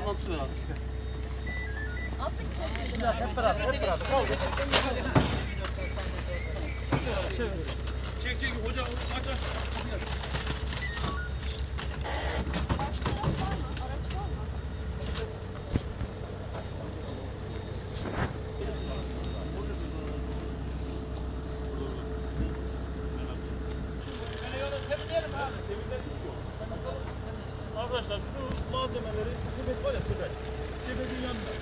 Tamam süper abi. Attık sen. Hep beraber, hep beraber. Kal. Çek hocam aç. Karşı taraf var mı? Araç var mı? Arkadaşlar şu malzemeleri, şu sepet var ya sepet. Sepetin yanında.